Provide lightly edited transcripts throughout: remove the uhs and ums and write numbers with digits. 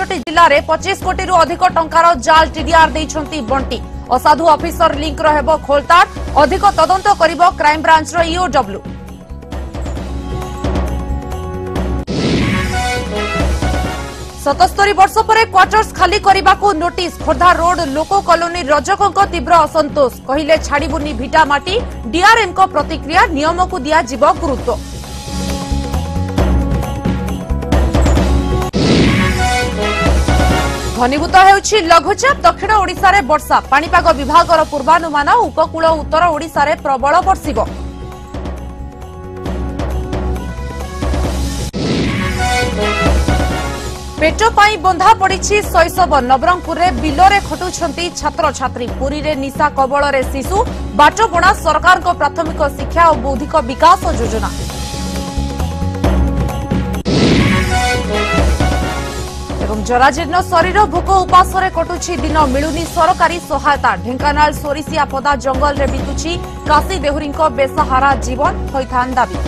5टी जिले में 25 कोटी रु अधिक टंकार जाल टीडीआर देइछंती बंटी। असाधु ऑफिसर लिंक रहबो खोलताड़। अधिक तदंत करिबो क्राइम ब्रांच रो ईओडब्ल्यू। सतस्तरी वर्ष पर क्वार्टर्स खाली करने को notice. Khordha road loco colony रजकों तीव्र असंतोष। कहले छाड़बुनी भिटा माटी। डीआरएम को प्रतिक्रिया नियम को दिया जीव गुरुत्व। घनीभूत होउछि लघुचाप। दक्षिण ओडिशा रे वर्षा। पाणीपाग विभाग पूर्वानुमान। उपकूल उत्तर ओडिशा रे प्रबल वर्षिब। पेट पाई बंधा पड़ी शैशव। नवरंगपुर रे बिलरे खटुछंती छात्र छात्री। पुरी रे निशा कबल रे शिशु। बाटबणा सरकार को प्राथमिक शिक्षा और बौद्धिक विकास योजना। एवं जराजीर्ण शरीर भोक उपास रे कटुछि दिन। मिलुनी सरकारी सहायता। ढेंकानाल सोरिसिया पदा जंगल रे बितुछि काशी देहुरी बेसहारा जीवन। थैथान दाबी।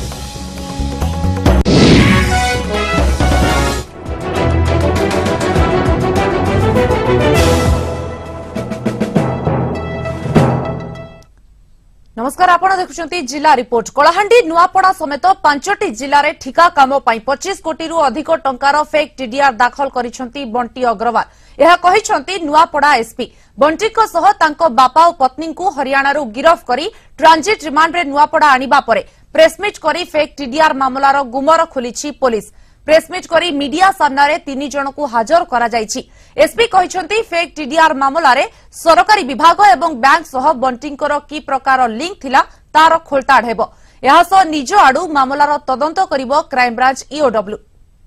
नमस्कार, आपण देखुछंती जिला रिपोर्ट। कलाहांडी नुआपड़ा समेत 5टी जिले में ठिका काम पाई 25 कोटी रु अधिक टंकार फेक टीडीआर दाखल करिसंती बंटी अग्रवाल। यह कहिसंती नुआपड़ा एसपी। बंटी को सह तांको बापा और पत्नी को हरियाणा रू गिरफ करी ट्रांजिट रिमांड रे नुआपड़ा आनिबा परे प्रेसमिट करी फेक टीडीआर मामलार गुमर खोलिछि पुलिस। प्रेसमिट करी मीडिया सामना रे 3 जन को हाजर करा जायछि। एसपी कहिसंती फेक टीडीआर मामला रे सरकारी विभाग एवं बैंक सह बंटींकर की प्रकार लिंक थिला तार खोलताड़ हेबो। एहा सह निज आडू मामलार तदंत करिवो क्राइम ब्रांच ईओडब्ल्यू।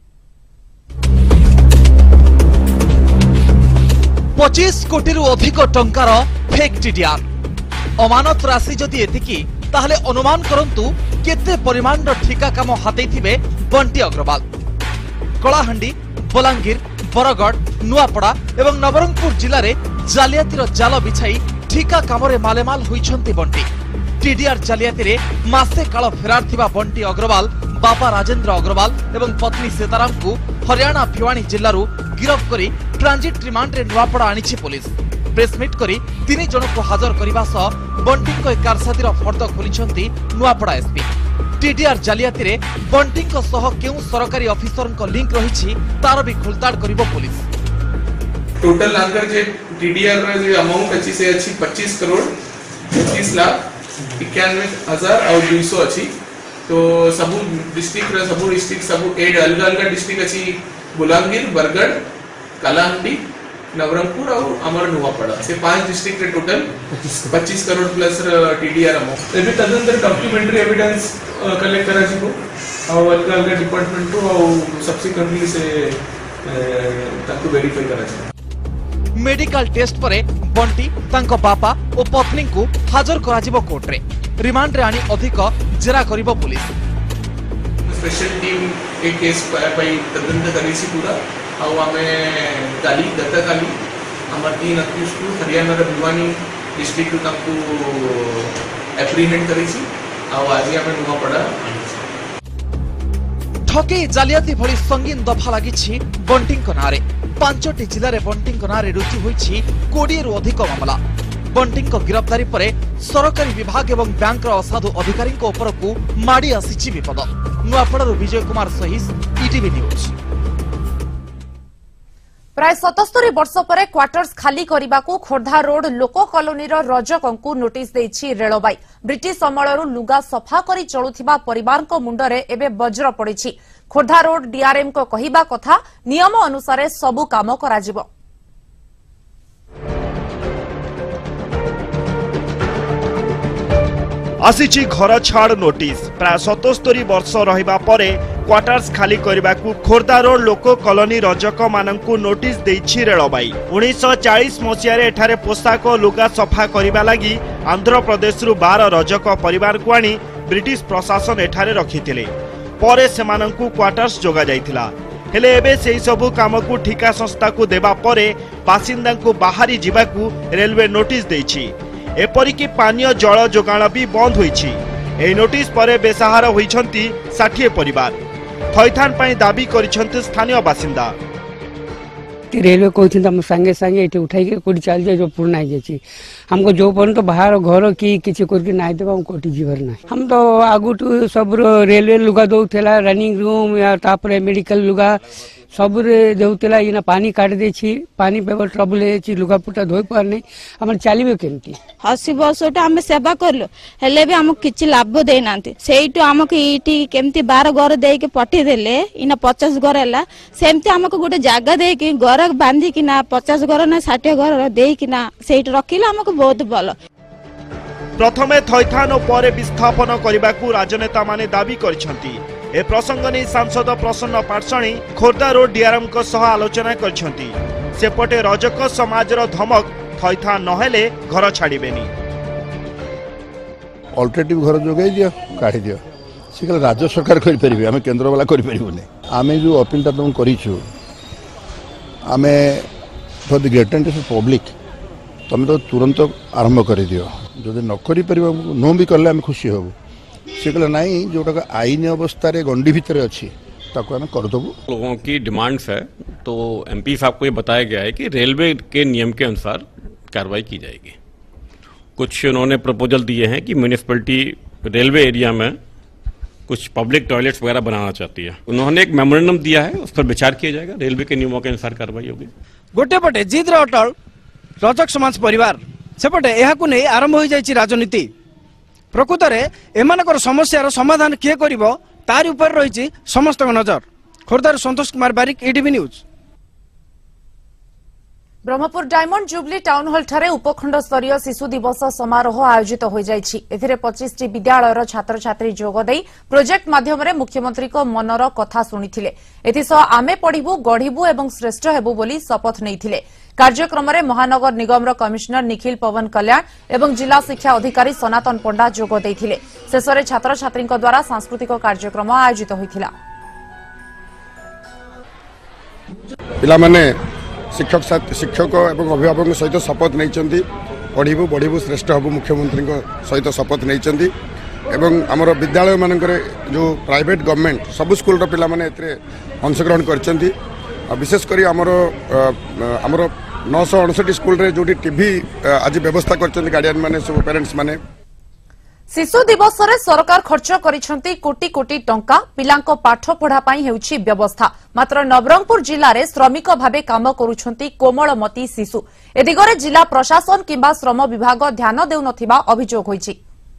25 कोटी रु अधिक टंकार फेक टीडीआर। अमानत राशि जदि एतिकी ताहले अनुमान करंतु केते परिमाण ठिका काम हातेइथिबे बंटी अग्रवाल। कलाहांडी, बलांगीर, बरगड़, नुआपड़ा एवं नवरंगपुर जिले में जालियातीर जाल बिछाई ठिका कामरे मालेमाल होइछंती बंटी। टीडीआर जालियाती रे मासे काल फेरार थिबा बंटी अग्रवाल बापा राजेंद्र अग्रवाल एवं पत्नी सीताराम को हरियाणा भिवानी जिल्लारू गिरफ करी ट्रांजिट रिमांड रे नुआपड़ा आनिछि पुलिस। प्रेसमिट करी 3 जन को हाजर करबा सह बंटी को कारसादीर फर्द खोलिछंती नुआपड़ा एसपी। टीडीआर जालियाती रे बंटी को सह केउ सरकारी ऑफिसर को लिंक रहिछि तार भी खोलताड़ करिवो पुलिस। टोटल आंकर जे टीडीआर रे जे अमाउंट अछि से अछि 25 करोड़ 25 लाख 91,200 अछि। तो सबु डिस्ट्रिक्ट सबु 8 अलग अलग डिस्ट्रिक्ट अछि। बुलांगीर, बरगड़, कलाहांडी, नवरंगपुर और अमर नुआपड़ा से 5 डिस्ट्रिक्ट रे total 25 crore plus TDR amount. एबे तदंतर डॉक्यूमेंटरी एविडेंस कलेक्ट करा जिवो और अलग अलग डिपार्टमेंट को और सब्सिक्वेंटली से ताको वेरीफाई करा जिवो। मेडिकल टेस्ट परे बंटी तांको बापा और पत्नी को हाजर करा जिवो कोर्ट रे। रिमांड रे आनी अधिक जेरा करिवो पुलिस। स्पेशल टीम एक केस पाई तदंत करिसी पूरा और हमें गतकाली आम 3 अक्यूज को हरियाणा भिवानी डिस्ट्रिक्ट को एप्रीहेंड करिसी और आज आम नुआपड़ा ठके जालियाती भली संगीन दफा लगी बंटी नारे। 5टी जिले में बंटी नारे रुजु होइछि 20 रु अधिक मामला। बंटी गिरफ्तारी परे सरकारी विभाग एवं बैंक असाधु अधिकारी उपरकू माड़ी आसी विपद। नुआपड़ारू विजय कुमार सहिस, ETV न्यूज। प्राय 77 वर्ष पर क्वार्टर्स खाली करने को खोर्धा रोड लोको कॉलोनी रजकों नोटिस देछि रेलबाई। ब्रिटिश अमलरू लुगा सफा करी चलुथिबा परिवार को मुंडरे एबे वज्र पड़िछि। खोर्धा रोड डीआरएम को कहिबा कथा नियम अनुसार सबु काम कराजिबो। आसीछि घर छाड़ नोटिस। प्राय 77 वर्ष रहिबा परे क्वार्टर्स खाली करने को खोर्धा रोड लोको कॉलोनी रजक मानकु नोटिस देछि रेलबाई। 1940 मसीह एठारे पोशाक लुगा सफा करने लगी आंध्र प्रदेश 12 रजक परिवार को आनी ब्रिटिश प्रशासन एठारे रखिथिले। परे सेमानंकु क्वार्टर्स जोगा जाइथिला। हेले एबे सेही सबु काम को ठिका संस्था को देबा परे बासिंदा को बाहरी जीवाकू रेलवे नोटिस देछि। एपरिकी पानीय जल जोगाण भी बंद होइछि। एही नोटिस परे बेसहारा होइछंती 60 परिवार। थैथान पई दाबी करिछंती स्थानीय बासिंदा। रेलवे कहते हम सांगे सांगे ये उठाई कौटी चल जाए जो पुराना है हमको जो पर्यटन बाहर घर कि किसी करके ना देव हम कौटी जीवर ना हम तो आगुठ सब रेलवे लुगा दौला रनिंग रूम या तापर मेडिकल लुगा सब देउला इना पानी काट देछि पानी पेपर ट्रबल है लुगापुटा धोई पार नहीं हम चलिबे केमती 80 वर्षटा हम सेवा करलो हेले भी हमको किछि लाभ दे नांती सेइटो हमको इटी केमती 12 घर दे के पठी देले इना 50 घर हला सेमती हमको गोटे जागा दे के घर बांधी कि ना 50 घर ना 60 घर दे कि ना सेइट रखिला हमको बहुत भलो। प्रथमे थैथान और पर विस्थापन करने को राजनेता माने दाबी करिसेंती। ए प्रसंग नहीं सांसद प्रसन्न पाटसाणी खोर्धा रोड डीआरएम आलोचना करछंती। सेपटे रजक समाजर धमक थैथान नहेले घर छाड़िबेनी अल्टरनेटिव घर जोगाई दियो काढ़ी दियो से राज्य सरकार करि परिबे आमे केंद्र वाला करि परिबोने आमे जो अपीलटा तुम करिछु आमे for the greater interest of public तुम तो तुरंत आरंभ कर दियो जदि न करि परिबा नो भी करले आमे खुशी होबो से कहला नहीं जोटा आईन अवस्था रे गंडी भीतर अच्छी ताको आमे कर दबो। लोगों की डिमांड्स है तो एमपी साहब को ये बताया गया है कि रेलवे के नियम के अनुसार कार्रवाई की जाएगी। कुछ उन्होंने प्रपोजल दिए हैं कि म्यूनिसिपैलिटी रेलवे एरिया में कुछ पब्लिक टॉयलेट्स वगैरह बनाना चाहती है। उन्होंने एक मेमोरेंडम दिया है, उस पर विचार किया जाएगा। रेलवे के नियमों के अनुसार कार्रवाई होगी। गोटे पटे जिद अटल रजक समाज परिवार सेपटे यह नहीं आरंभ हो जाए राजनीति प्रकृत में एमानकर समस्यार समाधान किए करिवो तार ऊपर रही समस्त नजर। खोर्धार Santosh Kumar Barik ETV news. Brahmapur Diamond Jubilee Town Hall ठारे उपखंड स्तरीय शिशु दिवस समारोह आयोजित हो जाइछि। एथिरे 25 टी विद्यालयर छात्र छात्री जोग देई प्रोजेक्ट माध्यम रे मुख्यमंत्री को मनर कथा सुनिथिले। एथिसह आमे पढिबु गढिबु एवं श्रेष्ठ हेबु बोली शपथ नैथिले। कार्यक्रम में महानगर निगम कमिशनर निखिल पवन कल्याण एवं जिला शिक्षा अधिकारी सनातन पंडा जोग देइथिले। शेषरे छात्र छात्री द्वारा सांस्कृतिक कार्यक्रम आयोजित होइथिला। पिला माने शिक्षक एवं अभिभावक सहित शपथ नहीं पढ़ू बढ़ू श्रेष्ठ हबू मुख्यमंत्री सहित शपथ नहीं एवं आमर विद्यालय मानक जो प्राइवेट गवर्नमेंट सब स्कूल पिला माने अंशग्रहण कर विशेषकर आमर 959 स्कूल रे जो टीवी आज व्यवस्था कर गार्डियन माने सब पेरेंट्स माने। शिशु दिवस रे सरकार खर्च करिसेंती कोटी कोटी टंका पिलांको पाठ पढ़ा पई हेउछि व्यवस्था। मात्र नवरंगपुर जिल्ला रे श्रमिक भाबे काम करूछंती कोमलमती शिशु। ए दिगरे जिला प्रशासन किंबा श्रम विभाग ध्यान देउ नथिबा अभियोग होइछि।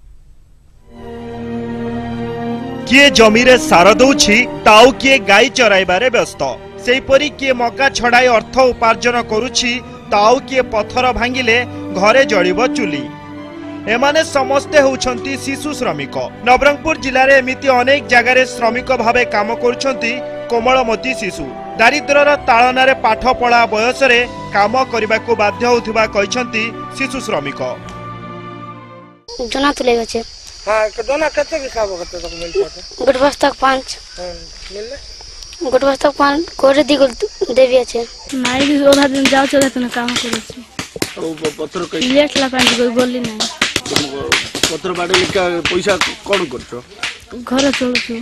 किए जमी रे सार दउछि ताऊ किए गाई चराइबारे व्यस्त सेहीपरि किए मका छड़ाई अर्थ उपार्जन करुछि ताऊ किए पत्थर भांगिले घरे जळिबो चुली। एमाने समस्ते होउछंती शिशु श्रमिक। नवरंगपुर जिले में एमिति अनेक जगह श्रमिक भावे काम करुछंती कोमलमती शिशु। दारिद्र्यर ताड़नारे पाठ पढ़ा बयस रे काम करबाकू बाध्य होउथिबा कहिसंती शिशु श्रमिक। जोना तुले गछे हां दोना कते हिसाब करते तक मिल पाते गुड बस्तक 5 मिलले गुड बस्तक 5 कोरे दी देवी আছে माई ओधा दिन जाओ चले तने काम करे छी ओ पत्थर कई लेट ला पानी कोई बोली नहीं पत्र बाड़े का पैसा कौन करछो घर चलछु।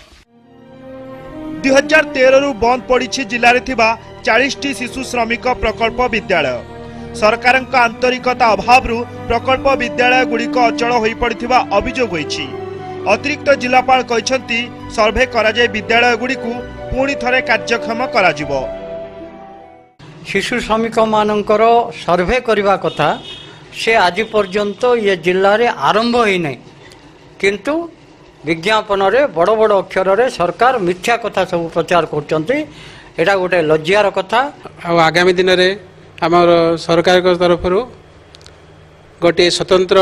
2013 रु बंद पड़ी जिले में 40 टी शिशु श्रमिक प्रकल्प विद्यालय। सरकार आंतरिकता अभाव प्रकल्प विद्यालय गुड़िक अचल हो पड़ा अभियोग होइछि। अतिरिक्त जिलापाल कहते सर्वे कराए विद्यालय गुड़ी पुणी थे कार्यक्षम करा। शिशु श्रमिक मानकर सर्वे करने कथा से आज पर्यंत ये जिले में आरंभ ही नहीं किंतु विज्ञापन रे बड़ बड़ अक्षर रे सरकार मिथ्या कथा सब प्रचार करचंती। एटा गोटे लज्जार कथा। आगामी दिन रे आमर सरकार तरफ गोटे स्वतंत्र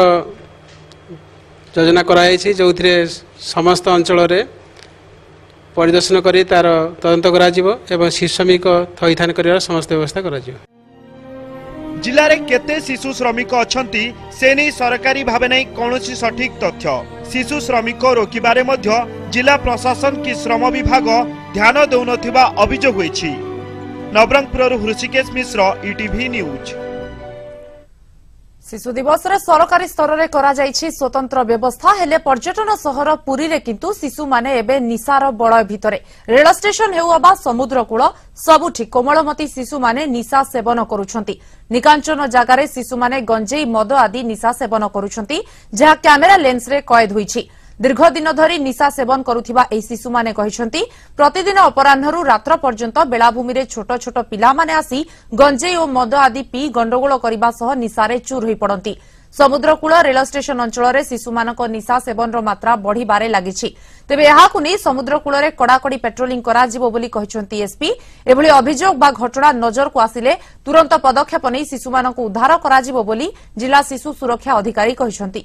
योजना कराई जो समस्त अंचल रे परिदर्शन करी तार तदंत करा जिवो एवं शिशु श्रमिक थैथान कर समस्त व्यवस्था करा जिवो। जिले में केते शिशु श्रमिक अछंती से नहीं सरकारी भावे नहीं कौनसी सठिक तथ्य। शिशु श्रमिक रोकबारे मध्य जिला प्रशासन की श्रम विभाग ध्यान देउनथिबा अभियोग होइछि। Nabarangpur Rishikesh Mishra ETV news. शिशु दिवस रे सरकारी स्तर रे करा जाइछि स्वतंत्र व्यवस्था हेले पर्यटन सहर पुरी रे किंतु शिशु माने एबे निसार बळ भितरे रेल स्टेशन हेउ अबा समुद्र कूल सबुठी कोमलमती शिशु माने निशा सेवन करूछंती निकांचन जगारे शिशु माने गंजेई मद आदि निशा सेवन करूछंती जहा कैमेरा लेंस रे कैद होईछि दीर्घ दिन धरी निशा सेवन करुथिबा एई शिशु माने कहिसंती प्रतिदिन अपराह्नरु रात्र पर्यंत बेलाभूमि रे छोट छोट पिला माने आसी गंजेई ओ मद आदि पी गंडगोल करिबा सह निशारे चूर होई पड़ंती समुद्रकूल रेल स्टेशन अंचल रे शिशुमानक निशा सेवन रो मात्रा बढ़िबारे लागिछि तेबे एहाकु नै समुद्रकूल रे कड़ाकड़ी पेट्रोलिंग करा जिवो बोली कहिसंती एसपी एभली अभियोग बा घटना नजर को आसिले तुरंत पदक्षेप नै शिशुमानक उद्धार करा जिवो बोली जिला शिशु सुरक्षा अधिकारी कहिसंती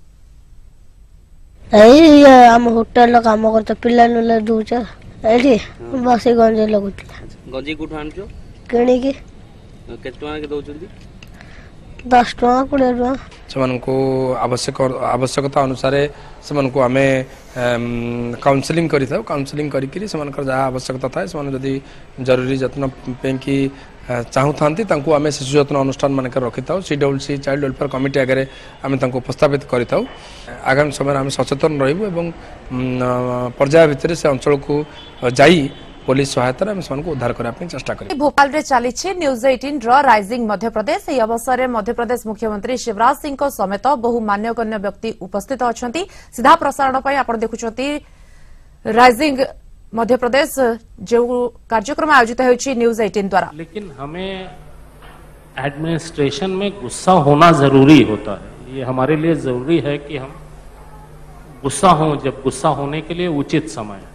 आम होटेल काम करते पिला नुला दूच एठी बसी गंजे लगुतला गंजे कोठु आनछो किणी केते टका के दउचंदी 10 टका 20 टका सेमानकु आवश्यकता अनुसार सेमानकु आमे काउंसलिंग करिथाउ काउंसलिंग करिकरी सेमानकर जा आवश्यकता थाए सेमान जदी जरूरी जत्न पेंकी चाहू थांती तांकु आमे शिशु जत्न अनुष्ठान मानकर रखिथाउ सीडब्ल्यूसी चाइल्ड वेलफेयर कमिटी आगे आमे तांकु उपस्थापित करिथाउ आगामी समय आमे सचेतन रहिबु एवं पर्याय भितर से अंचल को जाई पुलिस सहायता आम सबको उद्धार करने चेष्टा करें। भोपाल रे चली न्यूज 18 रो राइजिंग मध्यप्रदेश एही अवसर में मध्यप्रदेश मुख्यमंत्री शिवराज सिंह समेत बहु मान्यगण्य व्यक्ति उपस्थित अछंती सीधा प्रसारण पई आपण देखुछंती राइजिंग मध्यप्रदेश जो कार्यक्रम आयोजित होछि न्यूज 18 द्वारा। लेकिन हमें एडमिनिस्ट्रेशन में गुस्सा होना जरूरी होता है ये हमारे लिए जरूरी है कि हम गुस्सा हों जब गुस्सा होने के लिए उचित समय है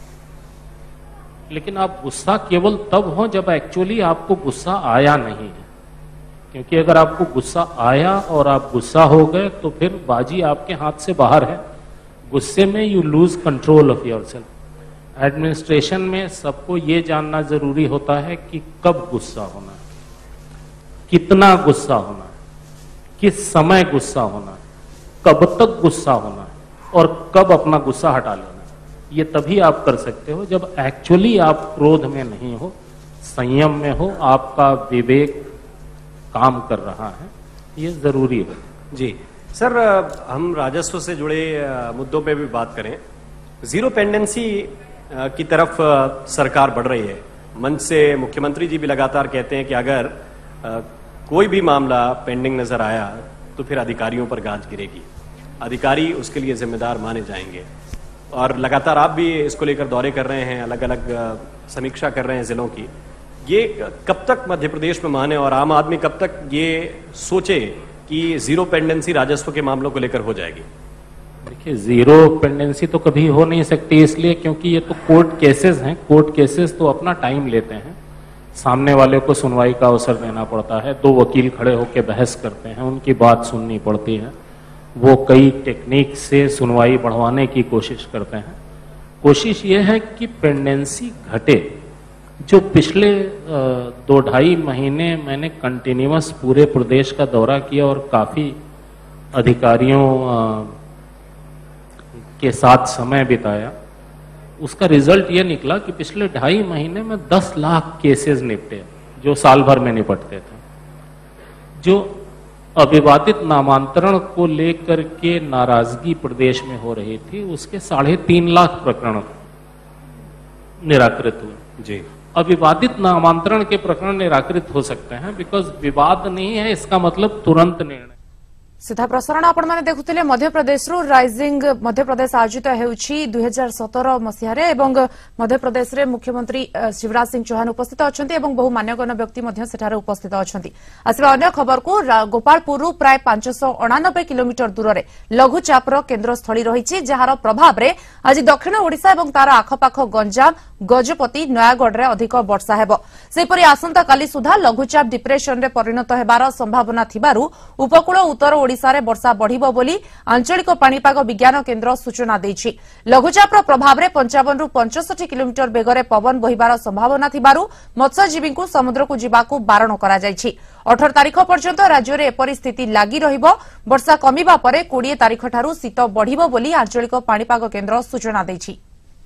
लेकिन आप गुस्सा केवल तब हो जब एक्चुअली आपको गुस्सा आया नहीं है क्योंकि अगर आपको गुस्सा आया और आप गुस्सा हो गए तो फिर बाजी आपके हाथ से बाहर है गुस्से में you lose control of yourself administration में सबको ये जानना जरूरी होता है कि कब गुस्सा होना है कितना गुस्सा होना है किस समय गुस्सा होना है कब तक गुस्सा होना है और कब अपना गुस्सा हटा लेना ये तभी आप कर सकते हो जब एक्चुअली आप क्रोध में नहीं हो संयम में हो आपका विवेक काम कर रहा है ये जरूरी है। जी सर हम राजस्व से जुड़े मुद्दों पे भी बात करें जीरो पेंडेंसी की तरफ सरकार बढ़ रही है मंच से मुख्यमंत्री जी भी लगातार कहते हैं कि अगर कोई भी मामला पेंडिंग नजर आया तो फिर अधिकारियों पर गाज गिरेगी अधिकारी उसके लिए जिम्मेदार माने जाएंगे और लगातार आप भी इसको लेकर दौरे कर रहे हैं अलग अलग समीक्षा कर रहे हैं जिलों की ये कब तक मध्य प्रदेश में माने और आम आदमी कब तक ये सोचे कि जीरो पेंडेंसी राजस्व के मामलों को लेकर हो जाएगी। देखिए जीरो पेंडेंसी तो कभी हो नहीं सकती इसलिए क्योंकि ये तो कोर्ट केसेस हैं कोर्ट केसेस तो अपना टाइम लेते हैं सामने वाले को सुनवाई का अवसर देना पड़ता है दो वकील खड़े होकर बहस करते हैं उनकी बात सुननी पड़ती है वो कई टेक्निक से सुनवाई बढ़वाने की कोशिश करते हैं कोशिश ये है कि पेंडेंसी घटे जो पिछले 2-2.5 महीने मैंने कंटिन्यूअस पूरे प्रदेश का दौरा किया और काफ़ी अधिकारियों के साथ समय बिताया उसका रिजल्ट ये निकला कि पिछले 2.5 महीने में 10 लाख केसेस निपटे जो साल भर में निपटते थे जो अविवादित नामांतरण को लेकर के नाराजगी प्रदेश में हो रही थी उसके 3.5 लाख प्रकरण निराकृत हुए। जी अविवादित नामांतरण के प्रकरण निराकृत हो सकते हैं बिकॉज विवाद नहीं है इसका मतलब तुरंत निर्णय। सीधा प्रसारण आपण माने देखुथिले मध्य प्रदेश रो राइजिंग मध्य प्रदेश आयोजित हेउछि 2017 मसिहारे एवं मध्य प्रदेश रे मुख्यमंत्री शिवराज सिंह चौहान उपस्थित अछंती एवं बहु मान्यगण्य व्यक्ति मध्य सेठारे उपस्थित अछंती। आसिबा अन्य खबर को गोपालपुर रु प्राय 589 किलोमीटर दूर रे लघुचाप रो केंद्र स्थली रहिछि जहार प्रभाव रे आज दक्षिण ओडिशा एवं तार आखपाख गंजाम गजपति नयागढ़ रे अधिक वर्षा हेबो सेपरि आसंता काली सुधा लघुचाप डिप्रेशन रे परिणत हेबार संभावना थिबारु उपकूल उत्तर ओडिशा रे वर्षा बढ़िबो बोली आंचलिक पाणीपाग विज्ञान केंद्र सूचना दैछि। लघुचापर प्रभाव रे 55 रु 65 किलोमीटर बेगरे पवन बहिबार संभावना थिबारु मत्स्यजीवी को समुद्र को जिबाकू बारण करा जायछि। 18 तारिख पर्यंत राज्य रे एपरि स्थिति लागि रहिबो वर्षा कमिबा परे 20 तारिख ठारू शीत बढ़िबो बोली आंचलिक पाणीपाग केंद्र सूचना दैछि।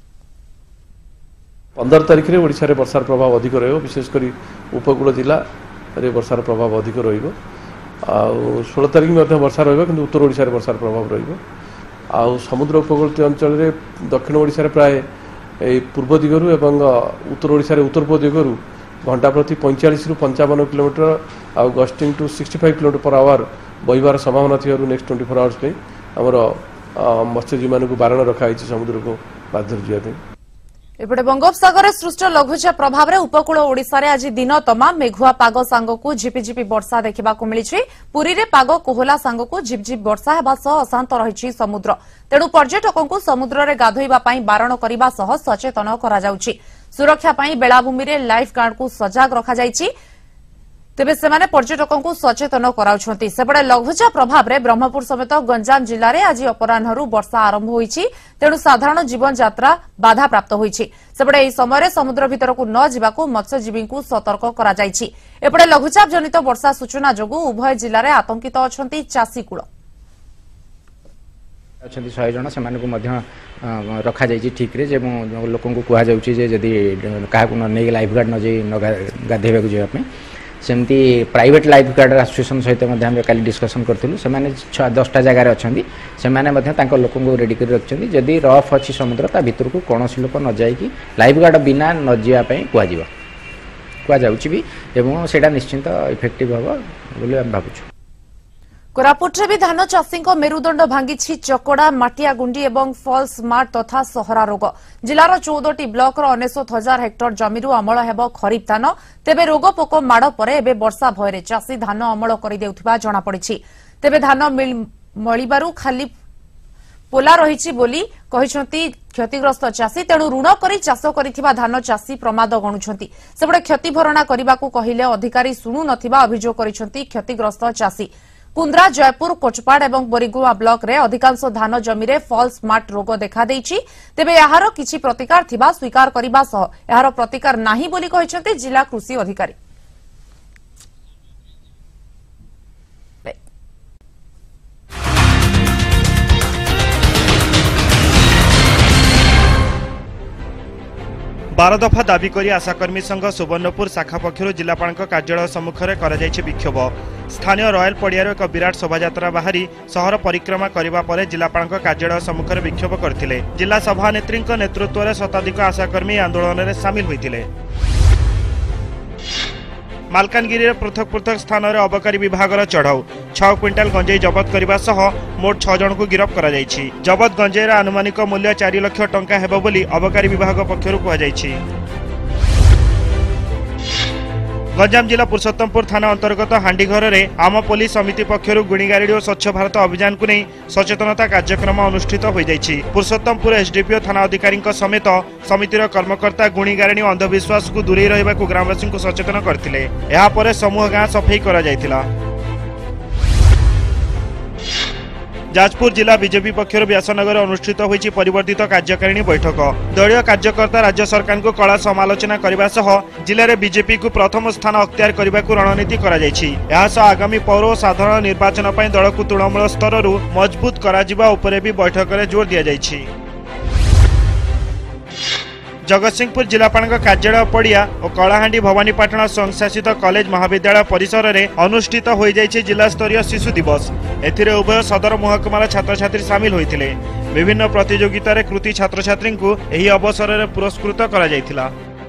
15 तारिख रे ओडिशा रे वर्षार प्रभाव अधिक रहइबो विशेष करी उपकूल जिला रे वर्षार प्रभाव अधिक रहइबो 16 तारिख में वर्षा रही कि उत्तर ओडिशा रे वर्षार प्रभाव रही समुद्र उपकूलवर्ती अंचल दक्षिण ओडिशा रे प्राय पूर्व दिगरू एवं उत्तर ओडिशा रे उत्तर पूर्व दिगरू घंटा प्रति 45 रु 55 kilometre gusting to 65 kilometre per hour बहिबार संभावना थी नेक्स्ट 24 आवर्स में आमर मत्स्यजीवी मानक बारण रखाई समुद्र को बाध्य जावाई। एपटे बंगोपसागर सृष्ट लघुचाप प्रभाव में उपकूल ओडिशा रे आज दिन तमाम मेघुआ पाग सांगकु झिपिझिपि वर्षा देखा मिली। पुरी रे पाग कोहला सांगकु झिपझिप वर्षा हेबा सह अशांत रही समुद्र तेणु पर्यटकों समुद्र रे गाधोइबा पई बारण करबा सह सचेतन करा जाउछि। सुरक्षा पई बेलाभूमि रे लाइफ गार्ड को सजाग रखा जाइछि तेबे सेमाने पर्यटकों सचेतन कराउछंती। सेपटे लघुचाप प्रभाव में ब्रह्मपुर समेत गंजाम जिले में आज अपराह्नरू वर्षा आरंभ होईछि तेणु साधारण जीवन यात्रा बाधा प्राप्त होईछि। सेपटे एही समय समुद्र भीतर को न जिबाकू मत्स्यजीवी को सतर्क करा जाइछि। एपटे लघुचाप जनित वर्षा सूचना जोगु उभय जिले में आतंकित अछंती चासी कूल अछंती 100 जन सेमान को मध्य रखा जाइछि ठीक रे जे लोकन को कुहा जाउछि जे जदी काहा को न नै लाइफ गार्ड न जे गाधेबा को जेबा पे सेमती प्राइवेट लाइफ गार्ड एसोसिएशन सहित काली डिस्कसन करूँ से 10टा जगार अच्छा से लोक रेडी कर रखिंट जदि रफ अच्छी समुद्र ता भीतर को कौन लोक न जाकि लाइफ गार्ड बिना न जावाई कहूँ निश्चिंत इफेक्टिव हम बोली आम भावुँ। कोरापुट भी धान चाषी मेरुदंड भांगी चकड़ा माटिया गुंडी और फॉल्स मार्ट तथा सहरा रोग जिलार 14टी ब्लॉक 69,000 हेक्टर जमी अमल हेब खरीफ धान तेबे रोग पोक माड़ पर एबे वर्षा भୟରେ चाषी धान अमल कर जनापड़ी तेबे धान मलिबारु खाली पोला रही बोली कहिसंती क्षतिग्रस्त चाषी तेणु ऋण करी चाष करिथिबा धान चाषी प्रमाद गणुछंती सेबडे क्षति भरणा करबाकू कहिले अधिकारी सुनु नथिबा अभियोग करिसंती क्षतिग्रस्त चाषी। कुंद्रा जयपुर कोचपाड़ और बोरीगुआ ब्लॉक रे अधिकांश धान जमी रे फॉल्स मार्ट रोग देखा देइछि तेबे यार किछि प्रतिकार थिबा स्वीकार करिबा सह यार प्रतिकार नाही बोली कहिसंती जिला कृषि अधिकारी। बार दफा दाबी करी आशाकर्मी संघ सुवर्णपुर शाखा पक्षर जिलापाल कार्यालय सम्मुखें विक्षोभ स्थानीय रॉयल पड़ियार एक विराट शोभायात्रा बाहरी सहर परिक्रमा करने पर जिलापाल कार्यालय सम्मुखें विक्षोभ करथिले। जिला सभानेत्री नेतृत्व में शताधिक आशाकर्मी आंदोलन में सामिल होते। मालकानगिरी पृथक पृथक स्थान में अबकारी विभाग चढ़ाऊ 6 क्विंटाल गंजेई जबत करने सह मोट 6 जन को गिरफ्त कर जबत गंजेईर आनुमानिक मूल्य 4 लाख टंका हेबो बोली अबकारी विभाग पक्षरु कहुଯାଇଛି। गंजाम जिला पुरुषोत्तमपुर थाना अंतर्गत हांडीघर में आम पुलिस समिति पक्षरु गुणीगारेडी और स्वच्छ भारत अभियान को नहीं सचेतनता कार्यक्रम अनुष्ठित हो जाइछि। पुरुषोत्तमपुर एसडीपीओ थाना अधिकारी समेत समितिर कर्मकर्ता गुणीगारेडी अंधविश्वास को दूरे रहिबा को ग्रामवासी को सचेतन करथिले। एहा परे समूह गाँ सफाई करा जायथिला। जाजपुर जिला बीजेपी पक्षर व्यासनगर अनुष्ठित होईछि परिवर्तित कार्यकारिणी बैठक। दलीय कार्यकर्ता राज्य सरकार को कड़ा समालोचना करने सह जिले में बीजेपी को प्रथम स्थान अख्तियार करने को रणनीति करा जायछि। एहा सह आगामी पौर और साधारण निर्वाचन पर दल को तृणमूल स्तर मजबूत करा जिबा उपरे भी बैठक में जोर दिया जायछि। जगतसिंहपुर जिलापाल कार्यालय पड़िया और कलाहांडी भवानीपाटना स्वयंशासित कॉलेज महाविद्यालय परिसर में अनुष्ठित हो जाइछि जिला स्तरीय शिशु दिवस। एथिरे उभय सदर महकुमार छात्र छात्री सामिल होइथिले। विभिन्न प्रतियोगिता रे कृति छात्र छात्री को एही अवसर में पुरस्कृत करा जायथिला।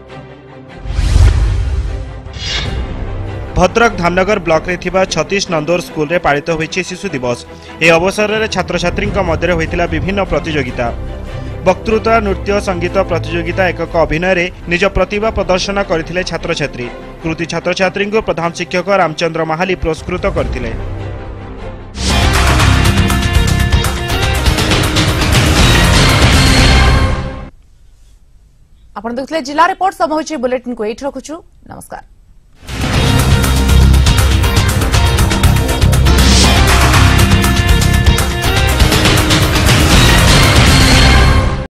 भद्रक धामनगर ब्लॉक रे थिबा 36 नंदोर स्कूल रे पालित होइछि शिशु दिवस। ए अवसर में छात्र छात्री मध्य होइथिला विभिन्न प्रतियोगिता। वक्तृता नृत्य संगीत प्रतियोगिता एकक अभिनय रे निज प्रतिभा प्रदर्शन करथिले छात्र छात्री। कृति छात्र छात्री को प्रधान शिक्षक रामचंद्र महाली पुरस्कृत करथिले। आपण देखले जिला रिपोर्ट समय बुलेटिन को एठ रखुछु। नमस्कार।